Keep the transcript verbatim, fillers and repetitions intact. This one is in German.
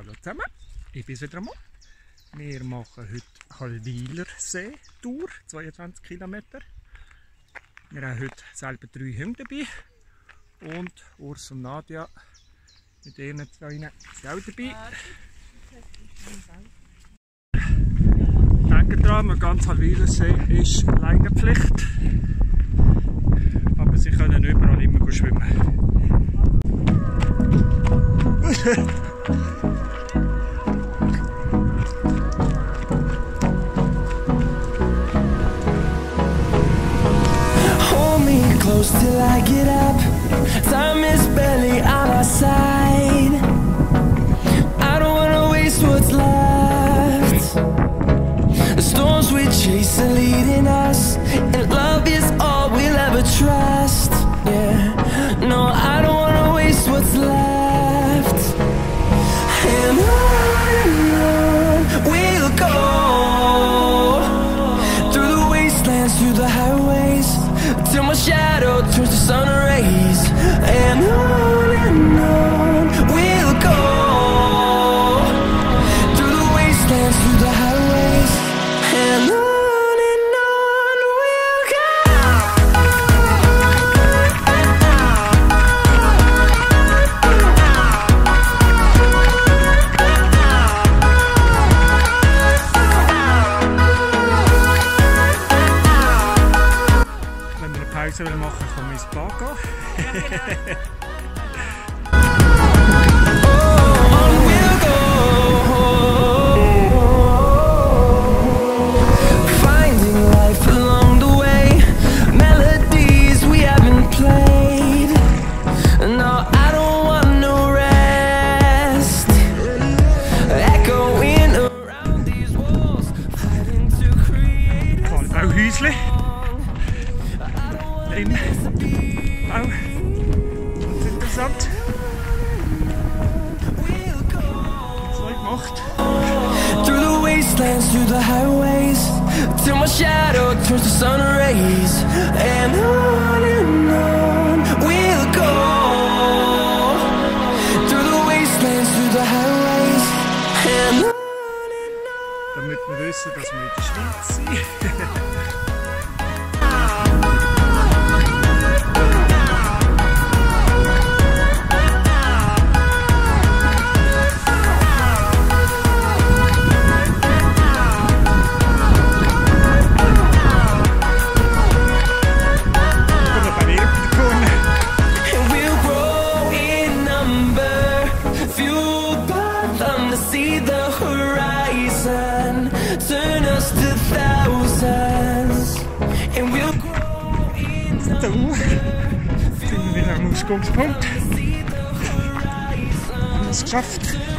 Hallo zusammen, ich bin's wieder einmal. Wir machen heute Hallwilersee Tour, zweiundzwanzig Kilometer. Wir haben heute selber drei Hunde dabei und Urs und Nadja mit ihren zwei sind auch dabei. Denkt dran, man ganz Hallwilersee ist Leinenpflicht, aber sie können überall immer schwimmen. Close till I get up. Time is barely on our side. I don't wanna waste what's left. The storms we chase are leading us, and love is all we'll ever trust. Yeah, no, I don't wanna waste what's left. And on and on we'll go, through the wastelands, through the highways, till my shadow turns to sun rays. And on and on we'll go, through the wastelands, through the highways. And on and on we'll go. Wenn wir eine Pause machen, können wir ins Bad gehen. Finding life along the way, melodies we haven't played. No, I don't want no rest. Echoing around these walls, fighting to create a Bauhäusli im Bau. Das ist interessant. So gemacht. through the wastelands, through the highways, till my shadow turns to sun rays. And on and on we'll go, through the wastelands, through the highways. And on and on. Damit wir wissen, dass wir in der Schweiz sind. See the horizon, turn us to thousands, and we'll grow in So, jetzt sind wir wieder am Ausgangspunkt. Alles geschafft.